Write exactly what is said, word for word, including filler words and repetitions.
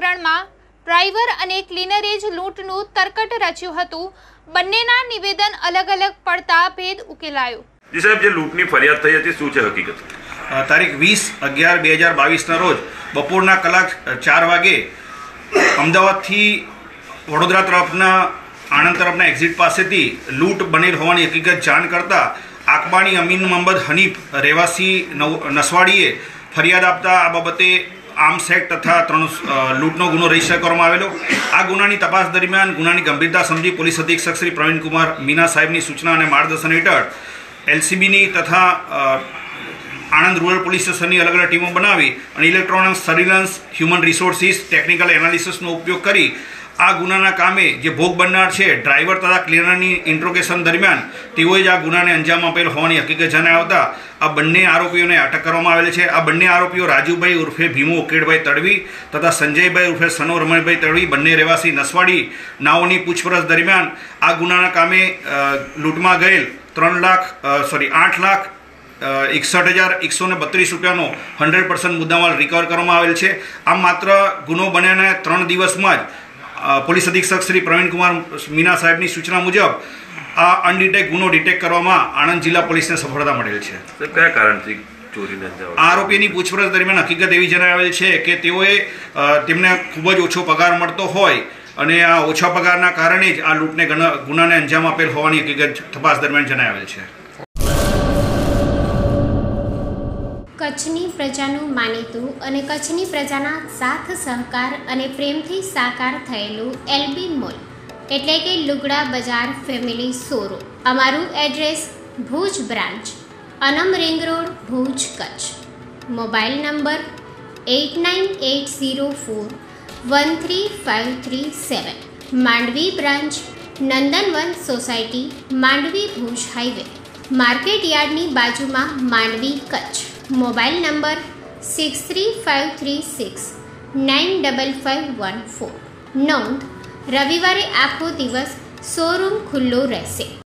પ્રકરણમાં ડ્રાઈવર અને ક્લીનરે જ લૂંટનું તરકટ રચ્યું હતું। બંનેના નિવેદન અલગ અલગ પડતા ભેદ ઉકેલાયો। જી સાહેબ, જે લૂંટની ફરિયાદ થઈ હતી શું છે હકીકત? તારીખ વીસ અગિયાર બે હજાર બાવીસના રોજ બપોરના કલાક ચાર વાગે અમદાવાદથી વડોદરા તરફના આણંદ તરફના એક્ઝિટ પાસેથી લૂંટ બનેલ હોવાની હકીકત જાણ કરતા આકબાણી અમીન મોહમ્મદ હનીફ રહેવાસી નસવાડીએ ફરિયાદ આપતા આ બાબતે આર્મ્સ એક્ટ તથા ત્રણ લૂંટનો ગુનો રજીસ્ટર કરવામાં આવેલો। આ ગુનાની તપાસ દરમિયાન ગુનાની ગંભીરતા સમજી પોલીસ અધિક્ષક શ્રી પ્રવીણકુમાર મીના સાહેબની સૂચના અને માર્ગદર્શન હેઠળ એલસીબીની તથા આણંદ રૂરલ પોલીસ સ્ટેશનની અલગ અલગ ટીમો બનાવી અને electronic surveillance, human resources, technical એનાલિસિસનો ઉપયોગ કરી આ ગુનાના કામે જે ભોગ બનનાર છે ડ્રાઈવર તથા ક્લીનરની ઇન્ટ્રોગેશન દરમિયાન તેઓએ જ આ ગુનાને અંજામ આપેલ હોવાની હકીકત જણાવતા આ બંને આરોપીઓને અટક કરવામાં આવેલ છે। આ બંને આરોપીઓ રાજુભાઈ ઉર્ફે ભીમો ઉકેડભાઈ તડવી તથા સંજયભાઈ ઉર્ફે સનો રમણભાઈ તડવી બંને રહેવાસી નસવાડી નાઓની પૂછપરછ દરમિયાન આ ગુનાના કામે લૂંટમાં ગયેલ ત્રણ લાખ સોરી આઠ લાખ એકસઠ હજાર એકસો ને બત્રીસ રૂપિયાનો હંડ્રેડ પર્સન્ટ મુદ્દામાલ રિકવર કરવામાં આવેલ છે। આમ માત્ર ગુનો બન્યાના ત્રણ દિવસમાં જ પોલીસ અધિક્ષક શ્રી પ્રવીણકુમાર મીના સાહેબની સૂચના મુજબ આ અનડિટેક ગુનો ડિટેક્ટ કરવામાં આણંદ જિલ્લા પોલીસને સફળતા મળેલ છે। કયા કારણથી ચોરીને આરોપીની પૂછપરછ દરમિયાન હકીકત એવી જણાવેલ છે કે તેઓએ તેમને ખૂબ જ ઓછો પગાર મળતો હોય અને આ ઓછા પગારના કારણે જ આ લૂંટને ગુનાને અંજામ આપેલ હોવાની હકીકત તપાસ દરમિયાન જણાવેલ છે। કચ્છની પ્રજાનું માનીતું અને કચ્છની પ્રજાના સાથ સહકાર અને પ્રેમથી સાકાર થયેલું એલબી મોલ એટલે કે લુગડા બજાર ફેમિલી શોરૂમ। અમારું એડ્રેસ ભુજ બ્રાન્ચ, અનમ ring road, Bhuj, Kutch. Mobile number eight nine eight zero four one three five three seven. Mandvi branch, Nandanvan society, Mandvi, Bhuj highway, market યાર્ડની બાજુમાં, Mandvi, Kutch. Mobile number six three five three six nine double five one four. નોંધ: રવિવારે આખો દિવસ showroom ખુલ્લો રહેશે।